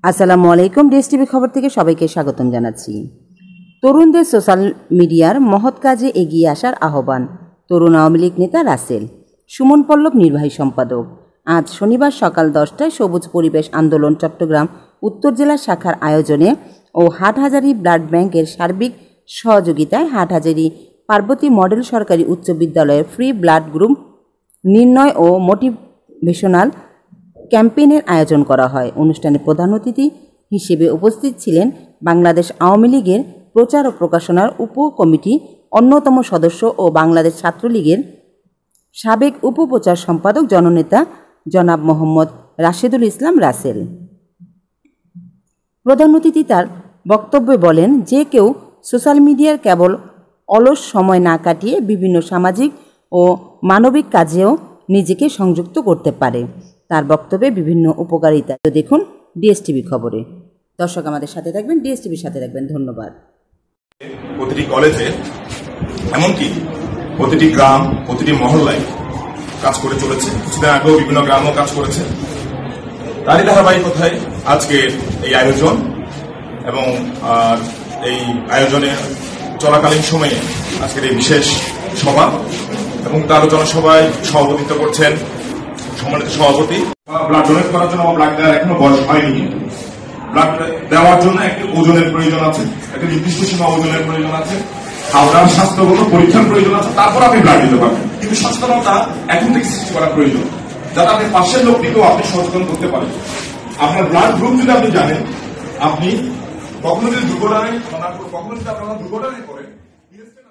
আসসালামু আলাইকুম। DS TV খবর থেকে সবাইকে স্বাগতম জানাচ্ছি। তরুণদের সোশ্যাল মিডিয়ার মহৎ কাজে এগিয়ে আসার আহ্বান, তরুণ আওয়ামী লীগ নেতা রাসেল। সুমন পল্লব, নির্বাহী সম্পাদক। আজ শনিবার সকাল 10টায় সবুজ পরিবেশ আন্দোলন চট্টগ্রাম উত্তর জেলা শাখার আয়োজনে ও হাটহাজারী ব্লাড ব্যাংকের সার্বিক সহযোগিতায় হাটহাজারী পার্বতী মডেল সরকারি উচ্চ বিদ্যালয়ের ফ্রি ব্লাড গ্রুপ নির্ণয় ও মোটিভেশনাল ক্যাম্পেইনের আয়োজন করা হয়। অনুষ্ঠানে প্রধান অতিথি হিসেবে উপস্থিত ছিলেন বাংলাদেশ আওয়ামী লীগের প্রচার ও প্রকাশনার উপকমিটি অন্যতম সদস্য ও বাংলাদেশ ছাত্রলীগের সাবেক উপপ্রচার সম্পাদক জননেতা জনাব মোহাম্মদ রাশেদুল ইসলাম রাসেল। প্রধান অতিথি তার বক্তব্যে বলেন, যে কেউ সোশ্যাল মিডিয়ার কেবল অলস সময় না কাটিয়ে বিভিন্ন সামাজিক ও মানবিক কাজেও নিজেকে সংযুক্ত করতে পারে। তার বক্তব্যে বিভিন্ন উপকারিতা দেখুন ডিএসটিভি খবরে। দর্শক আমাদের সাথে থাকবেন, ডিএসটিভির সাথে থাকবেন। ধন্যবাদ। প্রতিটি কলেজে, এমনকি প্রতিটি গ্রাম, প্রতিটি মহল্লায় কাজ করে চলেছে। কিছুদিন আগেও বিভিন্ন গ্রামেও কাজ করেছে। তারই ধারাবাহিকতায় আজকে এই আয়োজন এবং এই আয়োজনে চলাকালীন সময়ে আজকের এই বিশেষ সভা এবং তার আলোচনা সভায় সভাপতিত্ব করছেন সম্মানিত সভাপতি। ব্লাড ডোনেট করার জন্য ব্লাড দেওয়ার এখনো বয়স হয়নি। ব্লাড দেওয়ার জন্য একটি ওজনের প্রয়োজন আছে, একটি নির্দিষ্ট সীমা ওজনের প্রয়োজন আছে, আপনার স্বাস্থ্যগত পরীক্ষার প্রয়োজন আছে, তারপর আপনি ব্লাড দিতে পারবেন। কিন্তু সচেতনতা এখন থেকে সৃষ্টি করা প্রয়োজন, যাতে আপনি পাশের লোকটিকেও আপনি সচেতন করতে পারেন। আপনার ব্লাড গ্রুপ যদি আপনি জানেন, আপনি কখনো যদি দুর্ঘটনায় করেন